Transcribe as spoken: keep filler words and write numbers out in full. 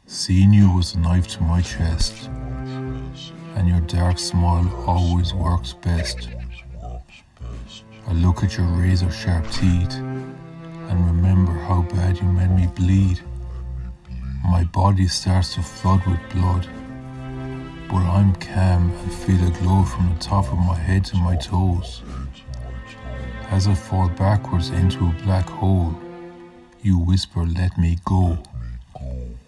Seeing you was a knife to my chest, and your dark smile always works best. I look at your razor sharp teeth and remember how bad you made me bleed. My body starts to flood with blood, but I'm calm and feel a glow from the top of my head to my toes. As I fall backwards into a black hole, you whisper, "Let me go."